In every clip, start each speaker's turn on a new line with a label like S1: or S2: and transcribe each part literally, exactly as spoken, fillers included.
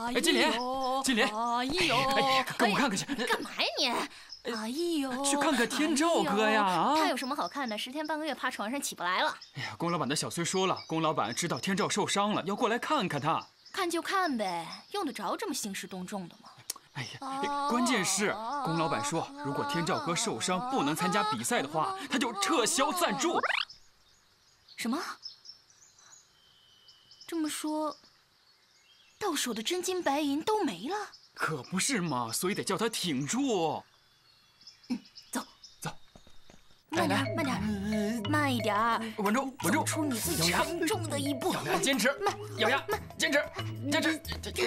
S1: 哎，金莲，金莲，
S2: 哎呦，
S1: 哎，跟我看看去。
S2: 干嘛呀你？哎呦，
S1: 去看看天照哥呀！啊，
S2: 他有什么好看的？十天半个月趴床上起不来了。
S1: 哎呀，龚老板的小崔说了，龚老板知道天照受伤了，要过来看看他。
S2: 看就看呗，用得着这么兴师动众的吗？
S1: 哎呀，关键是龚老板说，如果天照哥受伤不能参加比赛的话，他就撤销赞助。
S2: 什么？这么说，到手的真金白银都没了？
S1: 可不是嘛，所以得叫他挺住。
S2: 嗯，走
S1: 走，
S2: 慢点，慢点，慢一点，
S1: 稳住，稳住，
S2: 走出你最沉重的一步。
S1: 咬牙坚持，
S2: 慢，
S1: 咬牙坚持，坚持。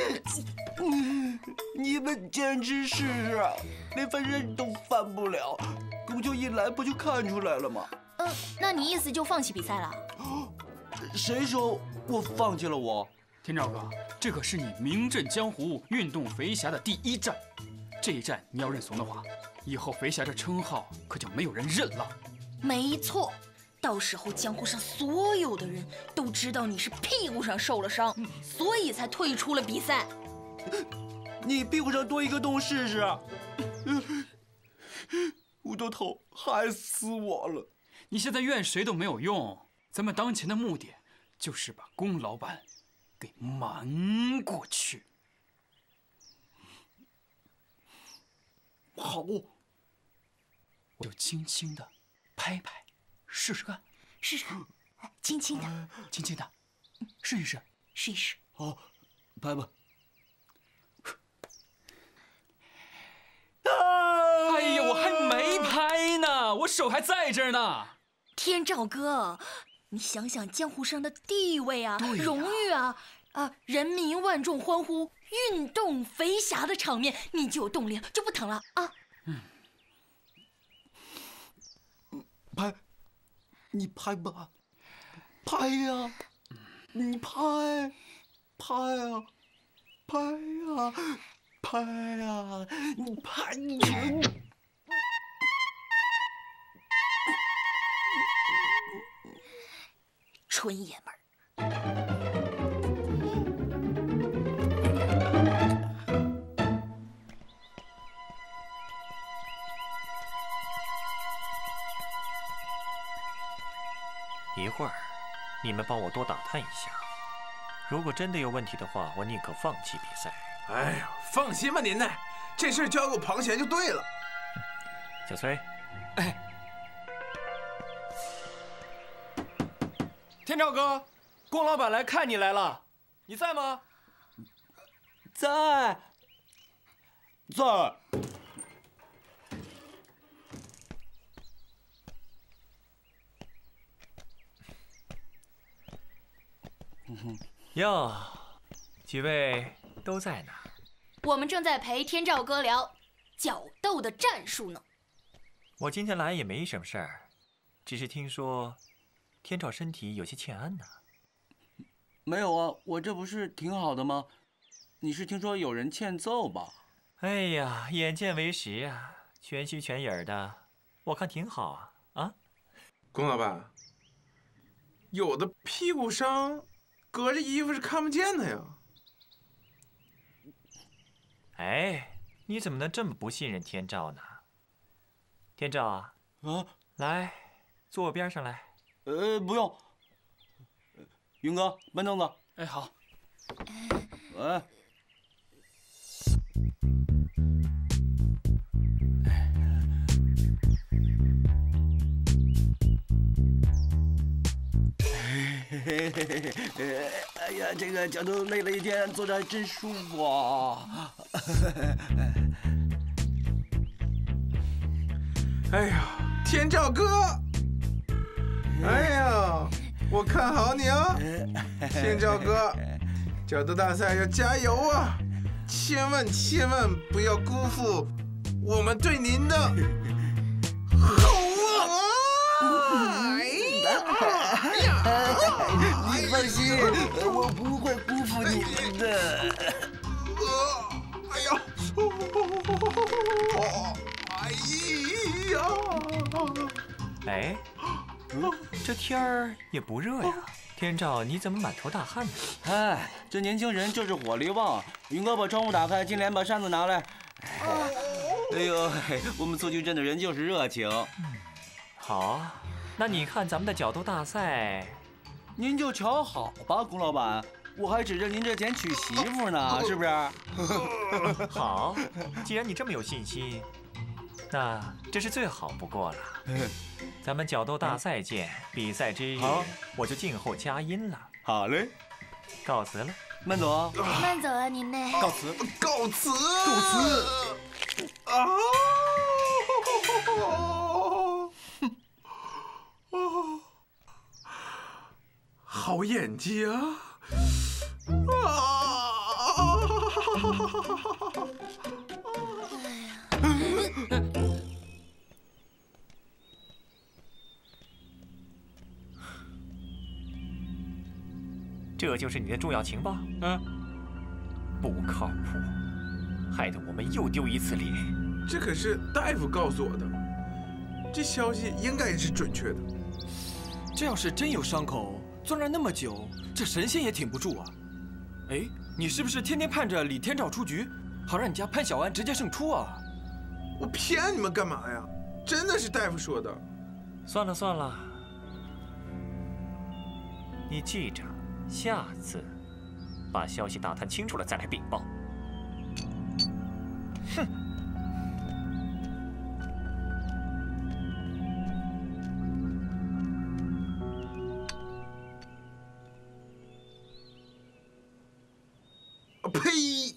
S3: 你们简直是啊，连翻身都翻不了。公舅一来不就看出来了吗？
S2: 嗯，那你意思就放弃比赛了？
S3: 谁说我放弃了我？
S1: 天照哥，这可是你名震江湖、运动肥侠的第一战，这一战你要认怂的话，以后肥侠这称号可就没有人认了。
S2: 没错，到时候江湖上所有的人都知道你是屁股上受了伤，所以才退出了比赛。
S3: 你屁股上多一个洞试试。乌头头害死我了！
S1: 你现在怨谁都没有用，咱们当前的目的就是把龚老板给瞒过去。
S3: 好，
S1: 我就轻轻的拍拍，试试看。
S2: 试试看，轻轻的，
S1: 轻轻的，试一试，
S2: 试一试。
S3: 好，拍吧。
S1: 哎呀，我还没拍呢，我手还在这儿呢。
S2: 天照哥，你想想江湖上的地位啊，荣誉啊，啊，人民万众欢呼，运动肥侠的场面，你就有动力，就不疼了啊。
S1: 嗯，
S3: 拍，你拍吧，拍呀，你拍，拍呀，拍呀，拍呀，你拍你。
S2: 纯爷们儿。
S4: 一会儿，你们帮我多打探一下。如果真的有问题的话，我宁可放弃比赛。
S5: 哎呀，放心吧您呢，这事交给我庞贤就对了。
S4: 小崔，
S1: 哎。天照哥，龚老板来看你来了，你在吗？
S3: 在，在。
S4: 哟，几位都在呢。
S2: 我们正在陪天照哥聊角斗的战术呢。
S4: 我今天来也没什么事儿，只是听说天照身体有些欠安呢。
S3: 没有啊，我这不是挺好的吗？你是听说有人欠揍吧？
S4: 哎呀，眼见为实啊，全心全影的，我看挺好啊啊！
S5: 龚老板，有的屁股伤，隔着衣服是看不见的呀。
S4: 哎，你怎么能这么不信任天照呢？天照啊，
S3: 啊，
S4: 来，坐我边上来。
S3: 呃，不用。云哥，搬凳子。
S1: 哎，好。
S3: 哎。哎呀，这个脚都累了一天，坐着还真舒服啊！
S5: 哎呀，天照哥！哎呀，我看好你啊，天照哥！角斗大赛要加油啊！千万千万不要辜负我们对您的厚望啊！哎呀！
S3: 你放心，我不会辜负你们的。
S5: 哎呀！哎呀！
S4: 哎，这天儿也不热呀。 天照，你怎么满头大汗呢？
S3: 哎，这年轻人就是火力旺。云哥把窗户打开，金莲把扇子拿来。哎呦，我们蹴鞠镇的人就是热情。
S4: 好，那你看咱们的角斗大赛，
S3: 您就瞧好吧，龚老板，我还指着您这钱娶媳妇呢，是不是？
S4: 好，既然你这么有信心，那这是最好不过了。咱们角斗大赛见，比赛之日我就静候佳音了。
S3: 好嘞，
S4: 告辞了，
S3: 慢走。
S2: 慢走啊，您呢？
S1: 告辞，
S5: 告辞，告辞。啊！好演技啊！啊！
S4: 这就是你的重要情报？嗯，不靠谱，害得我们又丢一次脸。
S5: 这可是大夫告诉我的，这消息应该是准确的。
S6: 这要是真有伤口，钻了那么久，这神仙也挺不住啊！哎，你是不是天天盼着李天照出局，好让你家潘小安直接胜出啊？
S5: 我骗你们干嘛呀？真的是大夫说的。
S4: 算了算了，你记着，下次把消息打探清楚了再来禀报。哼！
S5: 呸！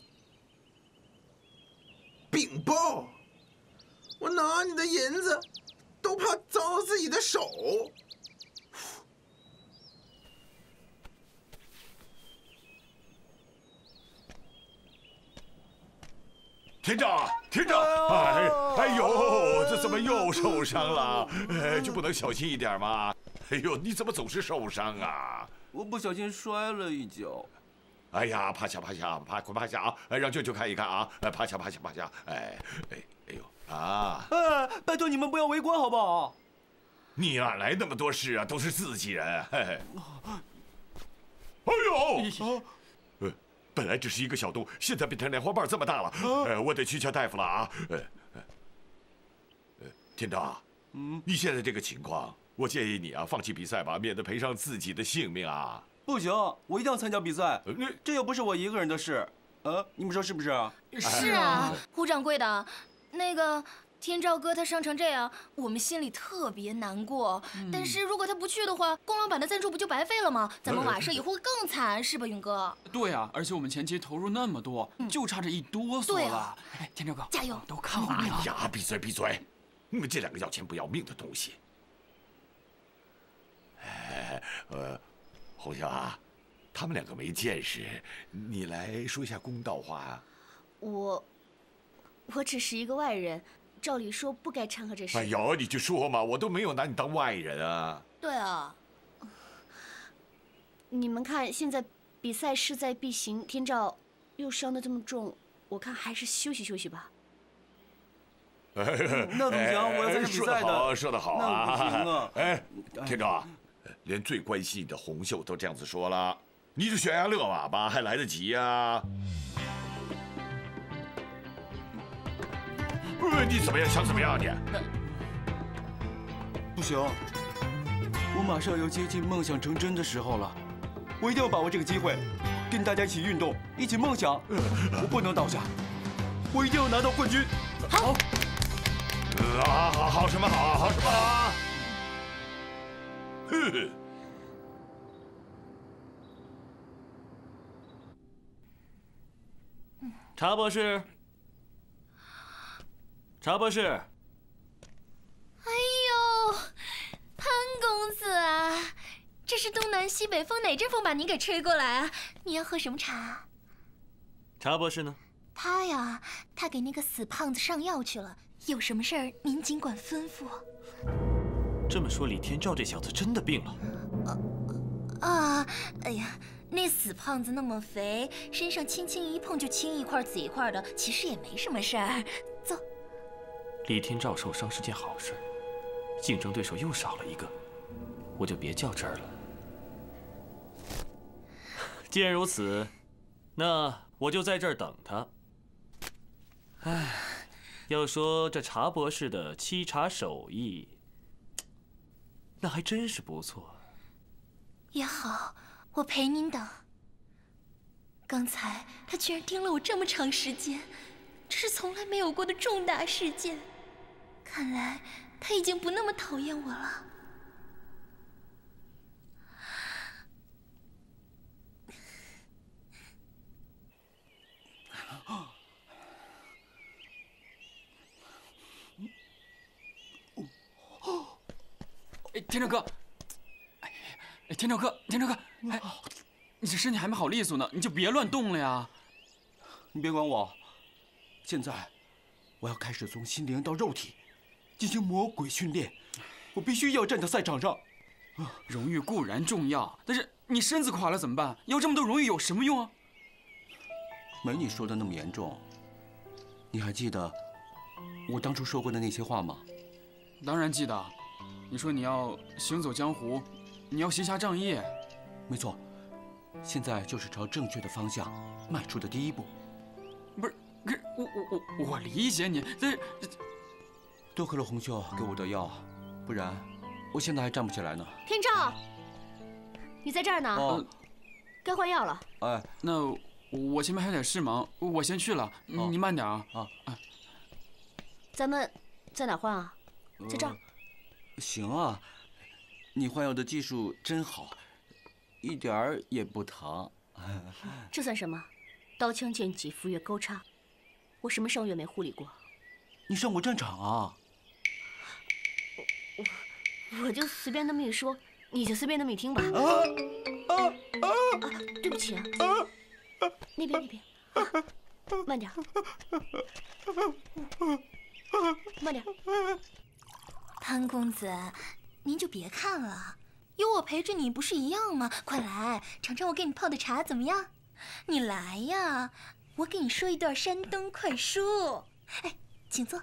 S5: 禀报！我拿你的银子，都怕脏了自己的手。
S7: 天照，天照！哎，哎呦，这怎么又受伤了？哎，就不能小心一点吗？哎呦，你怎么总是受伤啊？
S3: 我不小心摔了一跤。
S7: 哎呀，趴下，趴下，趴快趴下啊！哎，让舅舅看一看啊！哎，趴下，趴下，趴下！哎，哎，哎呦啊！
S3: 哎，拜托你们不要围观好不好？
S7: 你哪来那么多事啊？都是自己人。哎，哎呦！呃，本来只是一个小洞，现在变成莲花瓣这么大了。呃，我得去叫大夫了啊！呃，呃，天照，嗯，你现在这个情况，我建议你啊，放弃比赛吧，免得赔上自己的性命啊。
S3: 不行，我一定要参加比赛。这又不是我一个人的事，呃，你们说是不是啊？
S2: 是啊，胡掌柜的，那个天照哥他伤成这样，我们心里特别难过。嗯、但是如果他不去的话，龚老板的赞助不就白费了吗？咱们瓦舍以后会更惨，是吧，勇哥？
S1: 对啊，而且我们前期投入那么多，嗯、就差这一哆嗦了。
S2: 啊、
S1: 哎，天照哥，
S2: 加油！
S1: 都看好你了。
S7: 哎呀，闭嘴闭嘴！你们这两个要钱不要命的东西。哎，呃。红秀啊，他们两个没见识，你来说一下公道话啊。
S8: 我，我只是一个外人，照理说不该掺和这事。
S7: 哎呦，你就说嘛，我都没有拿你当外人啊。
S2: 对啊。
S8: 你们看，现在比赛势在必行，天照又伤得这么重，我看还是休息休息吧。
S3: 嗯、那怎么行？我要参加比赛的。
S7: 说得好，说得好啊！
S3: 那不行啊！
S7: 哎，天照啊。连最关心你的红袖都这样子说了，你就悬崖勒马吧，还来得及呀！你怎么样？想怎么样你？
S3: 不行，我马上要接近梦想成真的时候了，我一定要把握这个机会，跟大家一起运动，一起梦想。我不能倒下，我一定要拿到冠军。
S2: 好。
S7: 啊，好，好什么好啊？好什么啊？哼！
S3: 查博士，查博士。
S2: 哎呦，潘公子啊，这是东南西北风哪阵风把你给吹过来啊？你要喝什么茶？
S3: 查博士呢？
S2: 他呀，他给那个死胖子上药去了。有什么事儿您尽管吩咐。
S6: 这么说，李天照这小子真的病了。
S2: 啊，哎呀，那死胖子那么肥，身上轻轻一碰就青一块紫一块的，其实也没什么事儿。走。
S6: 李天照受伤是件好事，竞争对手又少了一个，我就别较真儿了。
S9: 既然如此，那我就在这儿等他。唉，要说这茶博士的沏茶手艺，那还真是不错。
S2: 也好，我陪您等。刚才他居然盯了我这么长时间，这是从来没有过的重大事件。看来他已经不那么讨厌我了。
S1: 哎，天照哥，哎，天照哥，天照哥，哎，你这身体还没好利索呢，你就别乱动了呀。
S3: 你别管我，现在我要开始从心灵到肉体进行魔鬼训练，我必须要站在赛场上。
S1: 荣誉固然重要，但是你身子垮了怎么办？要这么多荣誉有什么用啊？
S3: 没你说的那么严重。你还记得我当初说过的那些话吗？
S1: 当然记得。你说你要行走江湖，你要行侠仗义。
S3: 没错，现在就是朝正确的方向迈出的第一步。
S1: 不是，可是我我我我理解你，但是
S3: 多亏了红秀给我的药，不然我现在还站不起来呢。
S8: 天照，你在这儿呢？
S3: 哦，
S8: 该换药了。
S3: 哎，
S1: 那我前面还有点事忙，我先去了，
S3: 哦、
S1: 你慢点啊。
S3: 啊，哎，
S8: 咱们在哪换啊？在这儿。
S3: 呃行啊，你换药的技术真好，一点儿也不疼。
S8: 这算什么？刀枪剑戟斧钺钩叉，我什么伤月没护理过？
S3: 你上过战场啊？
S8: 我我就随便那么一说，你就随便那么一听吧。啊啊啊！对不起啊，那边那边，啊、慢点，慢点。
S2: 潘公子，您就别看了，有我陪着你不是一样吗？快来尝尝我给你泡的茶怎么样？你来呀，我给你说一段山东快书。哎，请坐。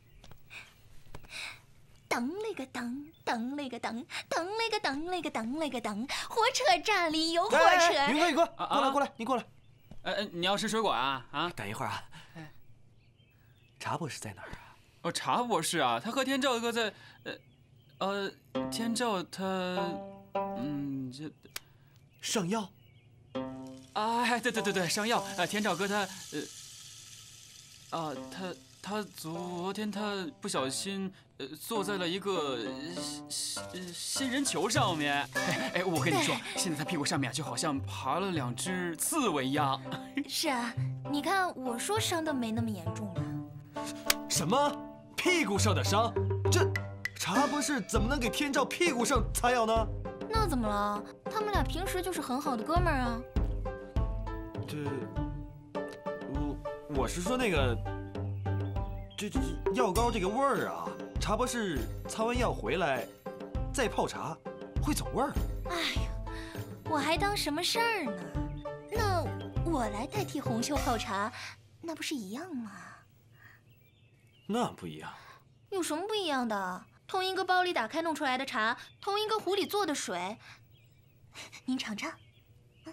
S2: 当嘞个当，当嘞个当，当嘞个当嘞个当嘞个当，火车站里有火车。
S6: 云哥，云哥，过来过来，你过来。
S1: 哎，你要吃水果啊？啊，
S9: 等一会儿啊。茶博士在哪儿啊？
S1: 哦，茶博士啊，他和天照哥在，呃，呃，天照他，嗯，这
S9: 上药。
S1: 哎，对对对对，上药。哎，天照哥他，呃，啊，他他昨天他不小心，呃，坐在了一个仙仙人球上面。哎哎，我跟你说，现在他屁股上面就好像爬了两只刺猬一样。
S2: 是啊，你看我说伤的没那么严重吧？
S9: 什么？屁股上的伤，这茶博士怎么能给天照屁股上擦药呢？
S2: 那怎么了？他们俩平时就是很好的哥们儿啊。
S9: 这，我我是说那个，这这药膏这个味儿啊，茶博士擦完药回来再泡茶，会走味儿。
S2: 哎呀，我还当什么事儿呢？那我来代替红袖泡茶，那不是一样吗？
S9: 那不一样，
S2: 有什么不一样的？同一个包里打开弄出来的茶，同一个壶里做的水，您尝尝。嗯、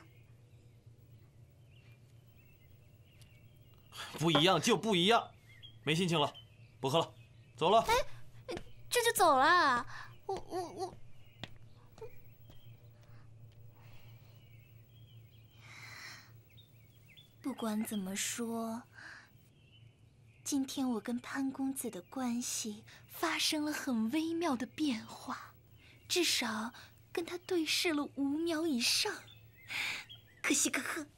S9: 不一样就不一样，没心情了，不喝了，走了。
S2: 哎，这就走了？我我我。不管怎么说。今天我跟潘公子的关系发生了很微妙的变化，至少跟他对视了五秒以上。可喜可贺。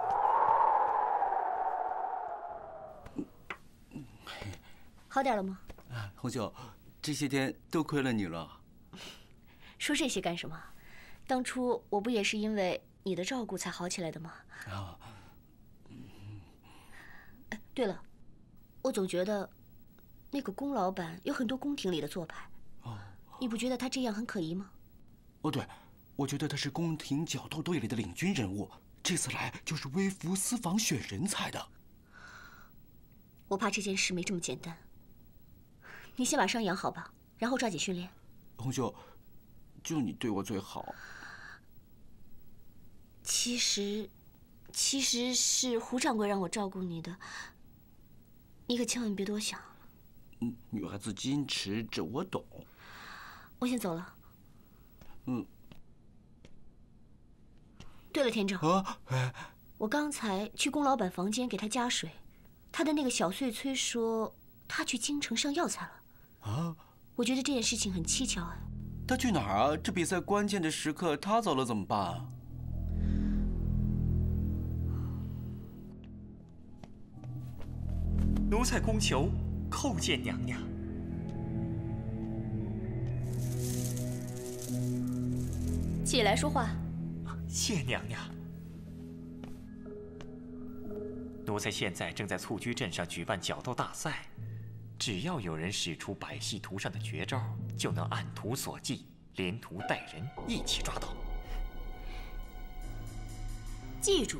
S8: 好点了吗？
S3: 红秀，这些天多亏了你了。
S8: 说这些干什么？当初我不也是因为你的照顾才好起来的吗？啊。哎，对了。我总觉得，那个龚老板有很多宫廷里的做派，哦，你不觉得他这样很可疑吗？
S3: 哦，对，我觉得他是宫廷角斗队里的领军人物，这次来就是微服私访选人才的。
S8: 我怕这件事没这么简单。你先把伤养好吧，然后抓紧训练。
S3: 红秀，就你对我最好。
S8: 其实，其实是胡掌柜让我照顾你的，你可千万别多想。
S3: 嗯，女孩子矜持，这我懂。
S8: 我先走了。
S3: 嗯。
S8: 对了，田正，
S3: 啊，哎，
S8: 我刚才去龚老板房间给他加水，他的那个小碎催说他去京城上药材了。
S3: 啊，
S8: 我觉得这件事情很蹊跷哎。
S3: 他去哪儿啊？这比赛关键的时刻他走了怎么办啊？
S4: 奴才cung求叩见娘娘。
S2: 起来说话。
S4: 谢娘娘。奴才现在正在蹴鞠镇上举办角斗大赛，只要有人使出百戏图上的绝招，就能按图索骥，连图带人一起抓到。
S2: 记住，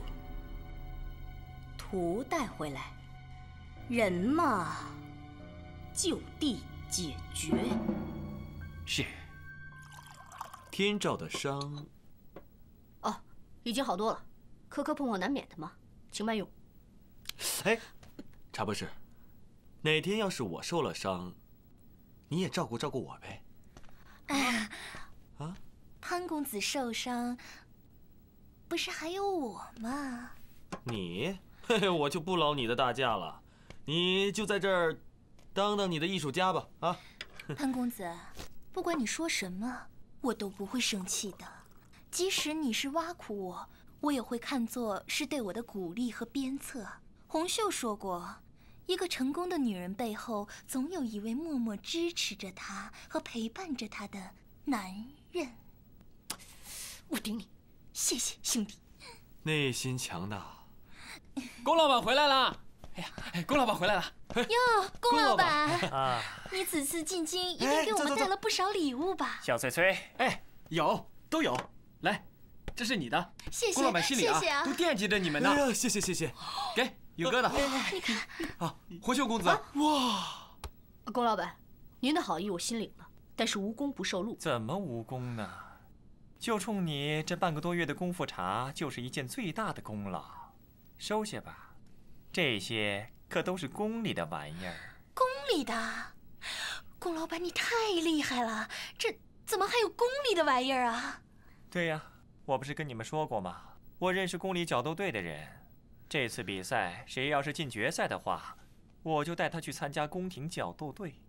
S2: 图带回来，人嘛，就地解决。
S4: 是。
S9: 天照的伤，
S8: 哦，已经好多了，磕磕碰碰难免的嘛，请慢用。
S9: 哎，茶博士，哪天要是我受了伤，你也照顾照顾我呗。
S2: 哎呀，
S9: 啊，
S2: 潘公子受伤，不是还有我吗？
S9: 你，嘿嘿，我就不劳你的大驾了，你就在这儿当当你的艺术家吧。啊，
S2: 潘公子，不管你说什么，我都不会生气的。即使你是挖苦我，我也会看作是对我的鼓励和鞭策。红袖说过，一个成功的女人背后，总有一位默默支持着她和陪伴着她的男人。我顶你，谢谢兄弟。
S9: 内心强大。
S1: 龚老板回来了！哎呀，哎，龚老板回来了！
S2: 哟，龚老板
S4: 啊，
S2: 你此次进京一定给我们带了不少礼物吧？
S4: 小翠翠，
S1: 哎，有，都有。来，这是你的，
S2: 谢谢，
S1: 龚老板心里啊，
S2: 谢谢啊
S1: 都惦记着你们呢。
S9: 哎呀，谢谢谢谢，
S1: 给宇哥的。
S2: 你看，
S1: 啊，红袖公子，哇！
S8: 龚老板，您的好意我心领了，但是无功不受禄。
S4: 怎么无功呢？就冲你这半个多月的功夫茶，就是一件最大的功劳。收下吧，这些可都是宫里的玩意儿。
S2: 宫里的？龚老板，你太厉害了，这怎么还有宫里的玩意儿啊？
S4: 对呀，我不是跟你们说过吗？我认识宫里角斗队的人，这次比赛谁要是进决赛的话，我就带他去参加宫廷角斗队。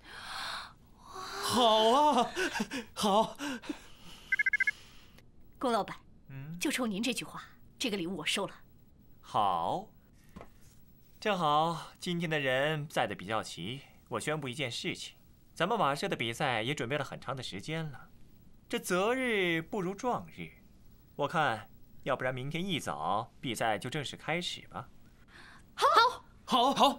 S9: 好啊，好。
S8: 龚老板，
S4: 嗯，
S8: 就冲您这句话，这个礼物我收了。
S4: 好，正好今天的人在的比较齐，我宣布一件事情，咱们马社的比赛也准备了很长的时间了，这择日不如撞日，我看要不然明天一早比赛就正式开始吧。
S1: 好，好，好。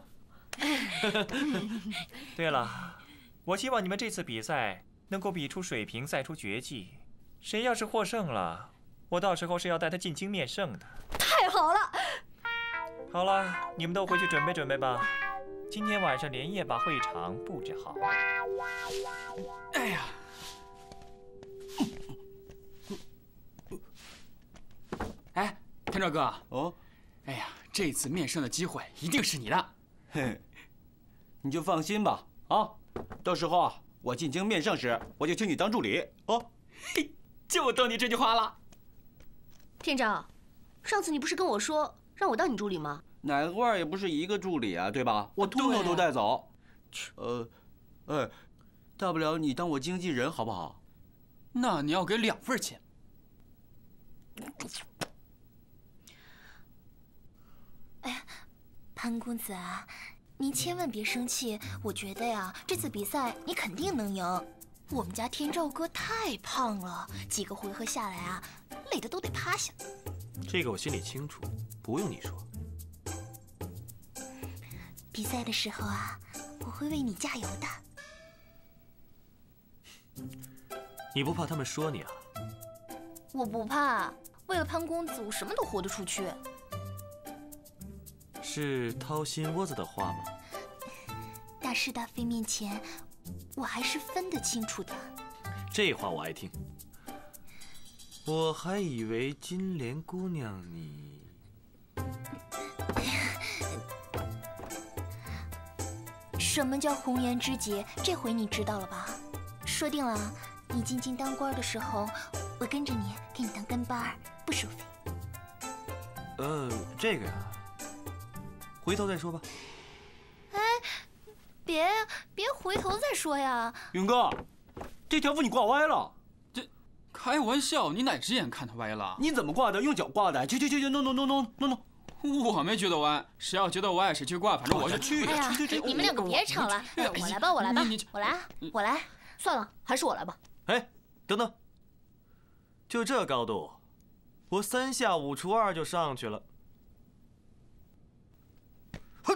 S4: 对了，我希望你们这次比赛能够比出水平，赛出绝技。谁要是获胜了，我到时候是要带他进京面圣的。
S8: 太好了！
S4: 好了，你们都回去准备准备吧。今天晚上连夜把会场布置好。
S1: 哎呀！哎，天照哥。
S3: 哦。
S1: 哎呀，这次面圣的机会一定是你的。
S3: 嘿，你就放心吧，啊，到时候啊，我进京面圣时，我就请你当助理哦。
S1: 嘿，就等你这句话了。
S8: 店长，上次你不是跟我说让我当你助理吗？
S3: 哪个腕儿也不是一个助理啊，对吧？我通通都带走。呃，哎，大不了你当我经纪人好不好？
S1: 那你要给两份钱。
S2: 哎，潘公子啊，您千万别生气。我觉得呀，这次比赛你肯定能赢。我们家天照哥太胖了，几个回合下来啊，累得都得趴下。
S9: 这个我心里清楚，不用你说。
S2: 比赛的时候啊，我会为你加油的。
S9: 你不怕他们说你啊？
S2: 我不怕，为了潘公子，我什么都豁得出去。
S9: 是掏心窝子的话吗？
S2: 大是大非面前，我还是分得清楚的。
S9: 这话我爱听。 我还以为金莲姑娘你……
S2: 什么叫红颜知己？这回你知道了吧？说定了，你进京当官的时候，我跟着你，给你当跟班儿，不收费。
S9: 呃，这个呀，回头再说吧。
S2: 哎，别别回头再说呀！
S3: 勇哥，这条幅你挂歪了。
S1: 这开玩笑，你哪只眼看它歪了？
S3: 你怎么挂的？用脚挂的？去去去去，no no no no no no。
S1: 我没觉得歪，谁要觉得歪谁去挂，反正我就
S3: 去。
S2: 哎呀，你们两个别吵了，我来吧，我来吧，我来，我来。
S8: 算了，还是我来吧。
S9: 哎，等等，就这高度，我三下五除二就上去了。哼！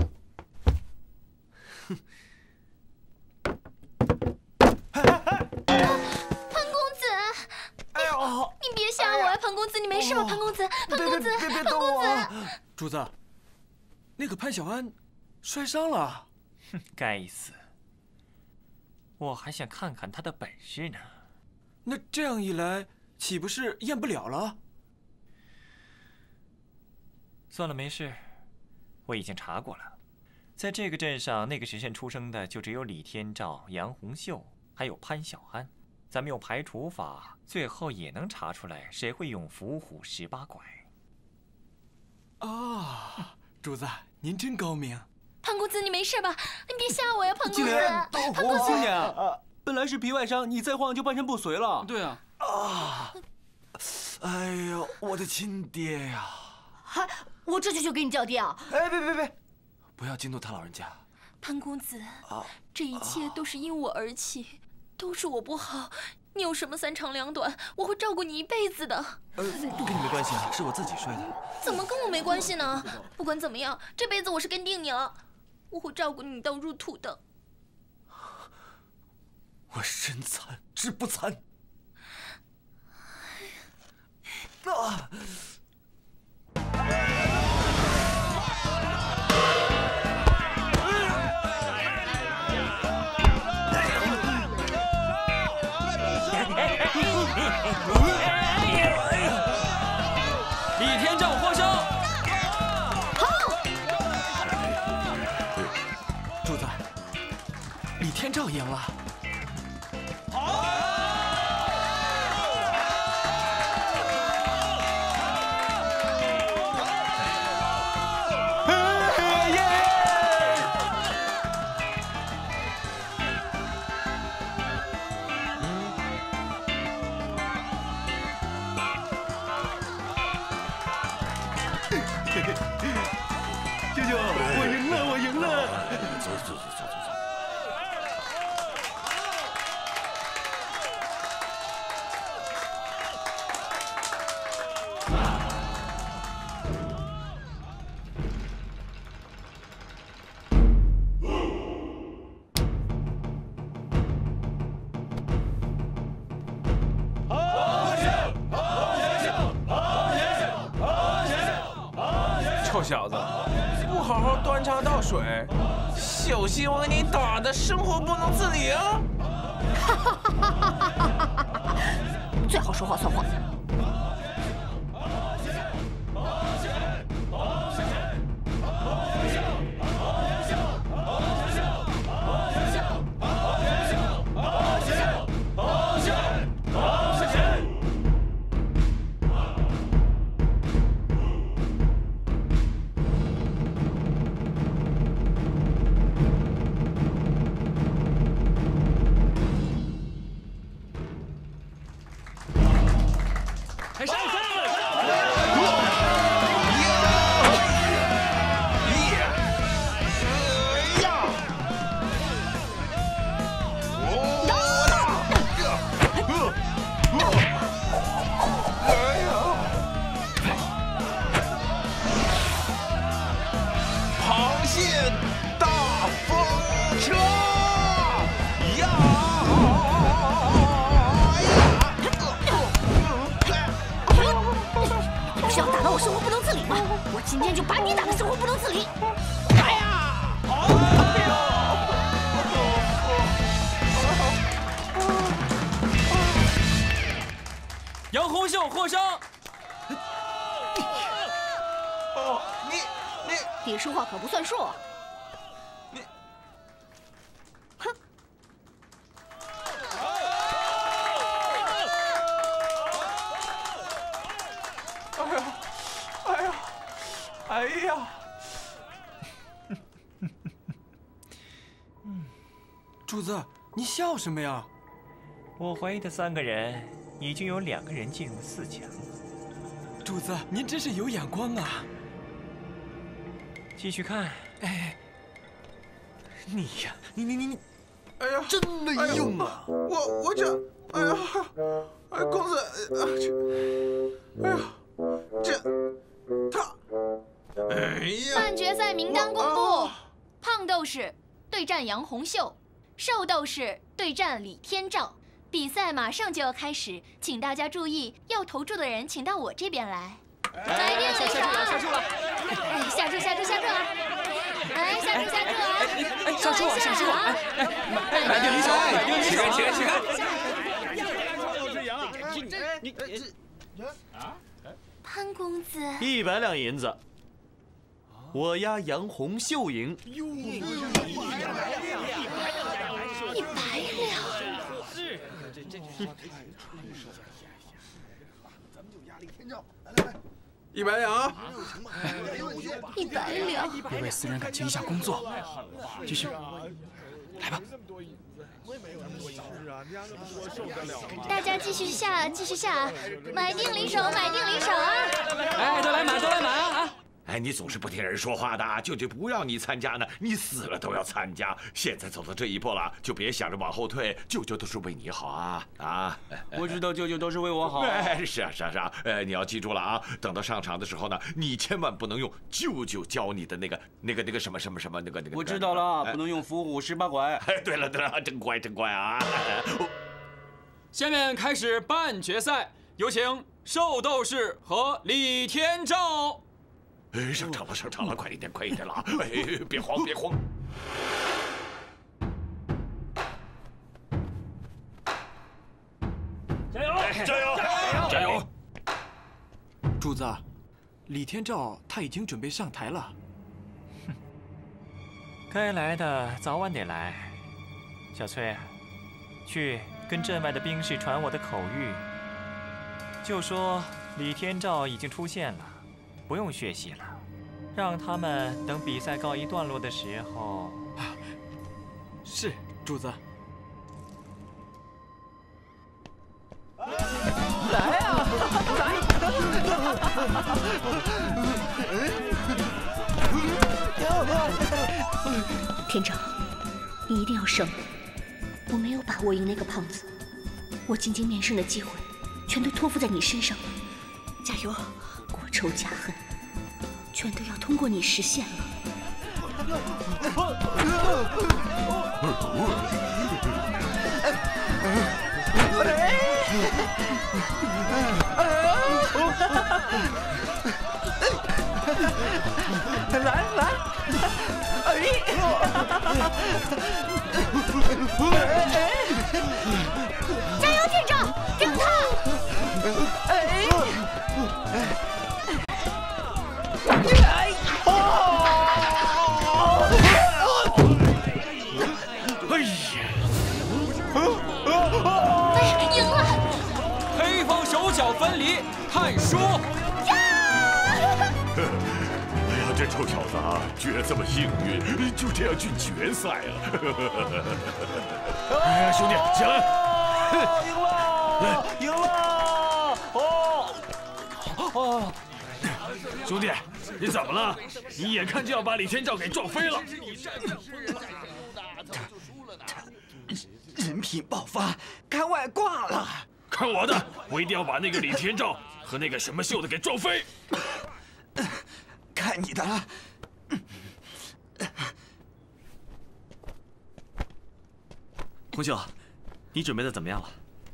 S2: 潘公子，哎呦，你别吓我呀，潘公子，你没事吧？潘公子，潘公子，潘公子。
S6: 主子，那个潘小安摔伤了。
S4: 哼，该死！我还想看看他的本事呢。
S6: 那这样一来，岂不是验不了了？
S4: 算了，没事，我已经查过了，在这个镇上，那个时辰出生的就只有李天照、杨红秀，还有潘小安。咱们用排除法，最后也能查出来谁会用伏虎十八拐。
S6: 啊，主子，您真高明。
S2: 潘公子，你没事吧？你别吓我呀，潘公子。
S3: 潘公子，青年，本来是皮外伤，你再晃就半身不遂了。
S1: 对啊。
S9: 啊！哎呀，我的亲爹呀！
S8: 还，我这就去给你叫爹啊！
S9: 哎，别别别，不要惊动他老人家。
S2: 潘公子，这一切都是因我而起，都是我不好。你有什么三长两短，我会照顾你一辈子的。
S9: 呃，跟你没关系啊，是我自己摔的。
S2: 怎么跟我没关系呢？不管怎么样，这辈子我是跟定你了。我会照顾你到入土的。
S9: 我身残志不残。啊！
S1: 李天照获胜。
S6: 主子，李天照赢了。
S3: 舅舅，我赢了，我赢了！
S7: 走走走走走走。
S5: 臭小子，不好好端茶倒水，小心我给你打的生活不能自理啊！
S8: 最好说话算话。今天就把你打得生活不能自理！哎呀！
S1: 杨红秀获胜。
S5: 哦，你你
S8: 你说话可不算数。
S5: 你，
S8: 哼！
S5: 哎呀，哎呀，哎呀！
S6: 柱子，你笑什么呀？
S4: 我怀疑的三个人，已经有两个人进入四强。
S6: 柱子，您真是有眼光啊！
S4: 继续看。
S6: 哎，
S9: 你呀，你你你你，
S5: 哎呀，
S9: 真没用啊！
S5: 我我这，哎呀，哎，公子，啊这，哎呀，这，他，哎呀！
S2: 半决赛名单公布：胖斗士对战杨红秀，瘦斗士对战李天照。比赛马上就要开始，请大家注意，要投注的人请到我这边来。来，定离手啊！
S1: 下注了，
S2: 哎，下注下注下注啊！哎，下注下注啊！
S1: 哎，下注啊，下注啊！哎哎，买定离手，买定离手，起来起来！
S9: 你这
S2: 潘公子，
S9: 一百两银子，我押杨红秀赢。
S2: 一百两。
S9: 是，这这这
S10: 咱们就压力天照，来来来，
S5: 一百两啊！
S2: 一百两。
S1: 别为私人感情影响工作，继续，来吧。
S2: 大家继续下，继续下，买定离手，买定离手啊！
S1: 哎，都来买，都来买啊！啊！
S7: 哎，你总是不听人说话的，舅舅不让你参加呢，你死了都要参加。现在走到这一步了，就别想着往后退，舅舅都是为你好啊啊！
S3: 我知道舅舅都是为我好。
S7: 哎，是啊是啊是啊，呃，你要记住了啊，等到上场的时候呢，你千万不能用舅舅教你的那个那个那个什么什么什么那个那个。
S3: 我知道了，不能用伏虎十八拐。
S7: 哎，对了对了，真乖真乖啊！
S1: 下面开始半决赛，有请瘦斗士和李天照。
S7: 哎，上场了，上场了，快一点，快一点了啊！哎，别慌，别慌。
S6: 加油！
S7: 加油！加油！
S6: 柱子，李天照他已经准备上台了。
S4: 哼，该来的早晚得来。小崔，去跟镇外的兵士传我的口谕，就说李天照已经出现了。不用学习了，让他们等比赛告一段落的时候。
S6: 啊，是，柱子。
S9: 来啊！来！
S8: 天照，你一定要胜！我没有把握赢那个胖子，我进京面圣的机会全都托付在你身上了。加油！国仇家恨，全都要通过你实现了。
S9: 来来，哎！
S2: 加油，天照，跟他！
S9: 哎！
S2: 赢了！
S1: 黑方手脚分离，看输。
S7: 哎呀，这臭小子啊，居然这么幸运，就这样进决赛了。哎呀，兄弟，起来！
S9: 赢了！赢了！哦
S7: 哦，兄弟，你怎么了？你眼看就要把李天照给撞飞了。
S9: 人品爆发，开外挂了！
S7: 看我的，我一定要把那个李天照和那个什么秀的给撞飞。
S9: 看你的了。红秀，你准备的怎么样了？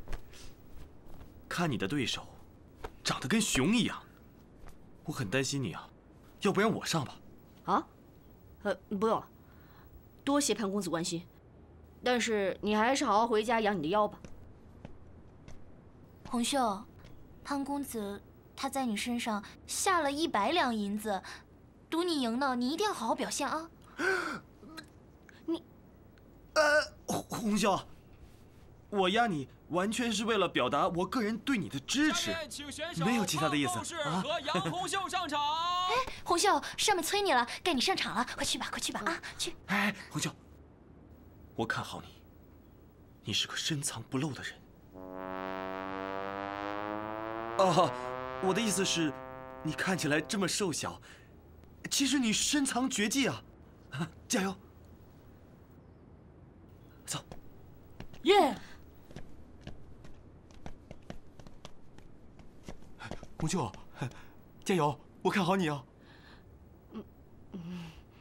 S9: 看你的对手，长得跟熊一样，我很担心你啊，要不然我上吧。
S8: 啊？呃，不用，多谢潘公子关心，但是你还是好好回家养你的腰吧。
S2: 红秀， 潘公子他在你身上下了一百两银子，赌你赢呢，你一定要好好表现啊！
S9: 你，呃，红秀，我压你完全是为了表达我个人对你的支持，没有其他的意思啊。
S1: 和杨红秀上场。
S2: 哎，红秀，上面催你了，该你上场了，快去吧，快去吧啊，去！
S9: 哎，红秀，我看好你，你是个深藏不露的人。哦，我的意思是，你看起来这么瘦小，其实你深藏绝技啊！啊，加油！走。
S2: 耶！
S3: 红秀，加油！我看好你啊！
S2: 嗯嗯。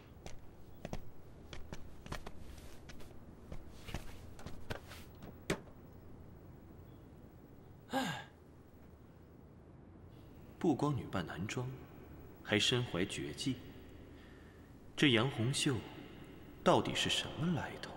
S9: 唉。不光女扮男装，还身怀绝技。这杨红秀到底是什么来头？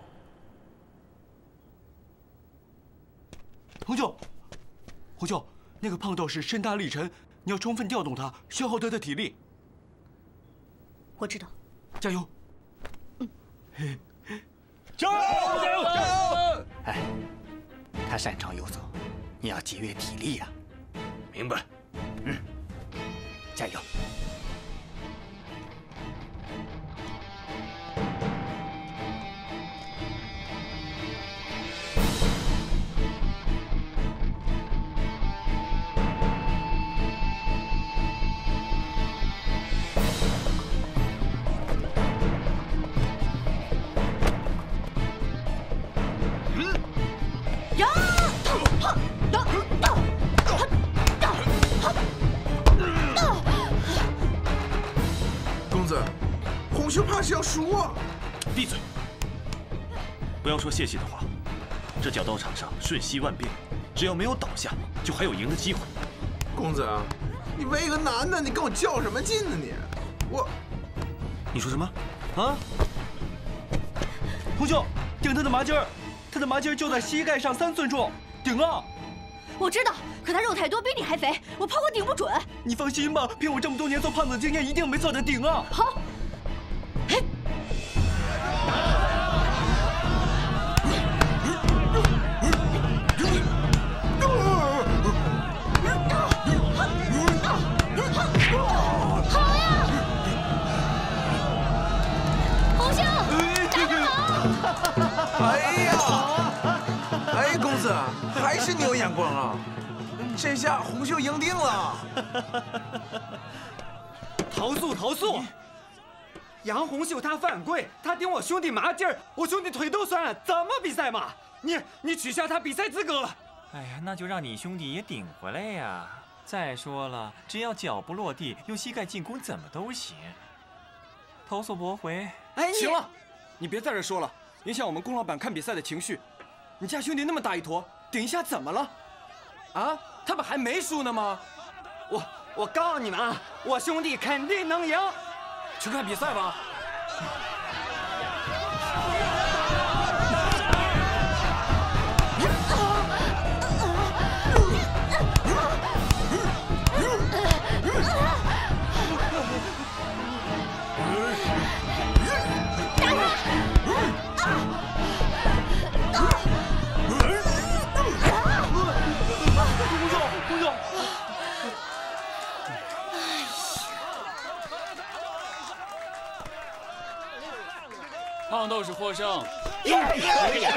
S3: 红秀，红秀，那个胖斗士身大力沉，你要充分调动他，消耗他的体力。
S8: 我知道。
S3: 加油！
S11: 嗯，加油！加油！加油！哎，他擅长游走，你要节约体力呀。
S7: 明白。
S11: 嗯。加油！
S5: 是要输啊！
S9: 闭嘴！不要说泄气的话。这角斗场上瞬息万变，只要没有倒下，就还有赢的机会。
S5: 公子，你为个男的，你跟我较什么劲呢你？我……
S9: 你说什么？啊？
S3: 红秀，顶他的麻筋儿，他的麻筋儿就在膝盖上三寸处，顶了。
S8: 我知道，可他肉太多，比你还肥，我怕我顶不准。
S3: 你放心吧，凭我这么多年做胖子的经验，一定没错的，顶啊！
S8: 好。
S5: 哎呀，哎，公子，还是你有眼光啊！这下红秀赢定了。
S6: 投诉投诉！杨红秀他犯规，他顶我兄弟麻筋儿，我兄弟腿都酸了，怎么比赛嘛？你你取消他比赛资格。
S4: 哎呀，那就让你兄弟也顶回来呀！再说了，只要脚不落地，用膝盖进攻怎么都行。投诉驳回。
S6: 哎，行了，你别在这说了，影响我们龚老板看比赛的情绪。你家兄弟那么大一坨，顶一下怎么了？啊，他们还没输呢吗？我我告诉你们啊，我兄弟肯定能赢。去看比赛吧。
S1: 胖斗士获胜。
S11: 哎呀！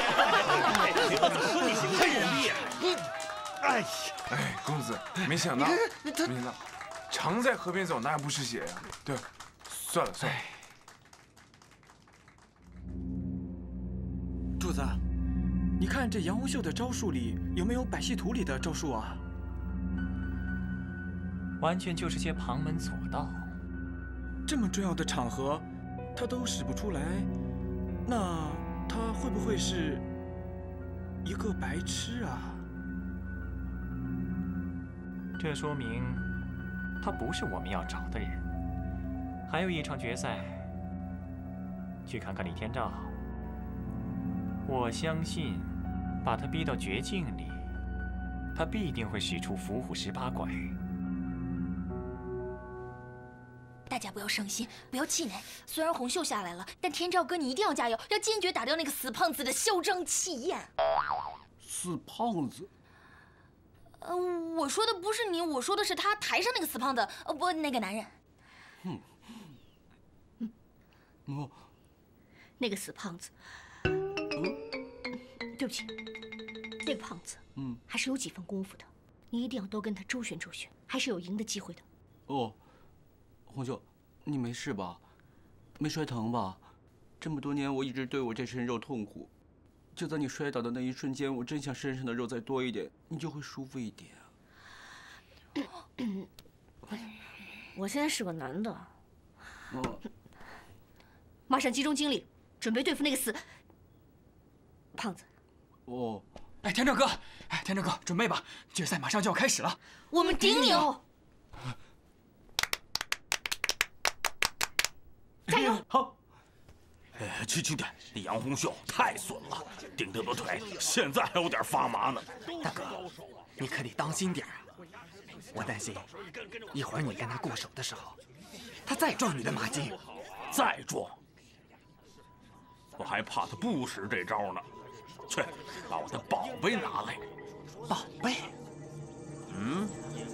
S11: 说你是个人呀！
S5: 哎呀！哎，公子，没想到，没想到，常在河边走，哪有不湿鞋呀？对，算了算了。
S6: 柱子，你看这杨红秀的招数里有没有百戏图里的招数啊？
S4: 完全就是些旁门左道。
S6: 这么重要的场合，他都使不出来，那他会不会是一个白痴啊？
S4: 这说明他不是我们要找的人。还有一场决赛，去看看李天照。我相信，把他逼到绝境里， 他必定会使出伏虎十八拐。
S2: 大家不要伤心，不要气馁。虽然红袖下来了，但天照哥你一定要加油，要坚决打掉那个死胖子的嚣张气焰。
S3: 死胖子？
S2: 呃，我说的不是你，我说的是他台上那个死胖子，呃，不，那个男人。
S3: 嗯。
S8: 哦。那个死胖子。嗯。对不起，那个胖子，嗯，还是有几分功夫的。你一定要多跟他周旋周旋，还是有赢的机会的。
S3: 哦。红袖，你没事吧？没摔疼吧？这么多年，我一直对我这身肉痛苦。就在你摔倒的那一瞬间，我真想身上的肉再多一点，你就会舒服一点。
S8: 我现在是个男的。
S3: 哦。
S8: 马上集中精力，准备对付那个死胖子。
S3: 哦。
S1: 哎，天照哥，哎，天照哥，准备吧，决赛马上就要开始了。
S2: 我们顶你哦！
S8: 加油！
S12: 好。哎，轻轻点，那杨红袖太损了，顶得的腿现在还有点发麻呢。
S11: 大哥，你可得当心点啊！我担心一会儿你跟他过手的时候，他再撞你的马筋。
S12: 再撞？我还怕他不使这招呢。去，把我的宝贝拿来。
S11: 宝贝？
S12: 嗯。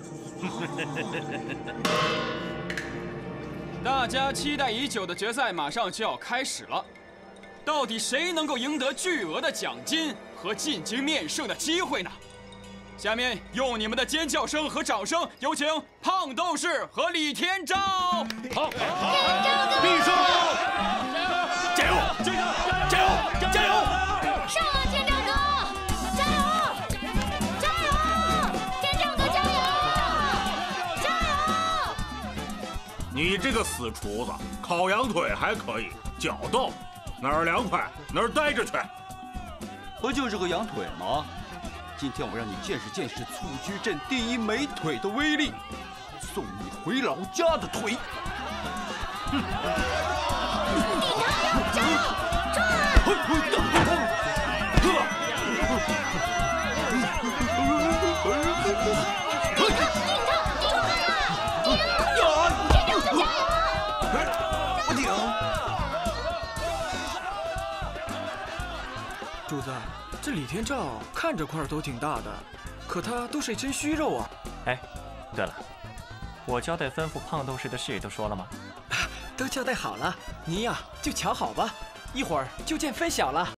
S1: 大家期待已久的决赛马上就要开始了，到底谁能够赢得巨额的奖金和进京面圣的机会呢？下面用你们的尖叫声和掌声，有请胖斗士和李天照。好，
S12: 必胜！加油！加油！加油！加油！
S2: 上啊，天照哥！加油！加油！天照哥加油！加油！
S12: 你这个死厨子，烤羊腿还可以，脚斗哪儿凉快哪儿待着去。
S3: 不就是个羊腿吗？今天我让你见识见识蹴鞠镇第一美腿的威力，送你回老家的腿。
S2: 顶他！加油！冲啊！
S13: 主子，这李天照看着块头挺大的，可他都是一身虚肉啊。
S4: 哎，对了，我交代吩咐胖斗士的事都说了吗？
S13: 都交代好了，你呀就瞧好吧，一会儿就见分晓了。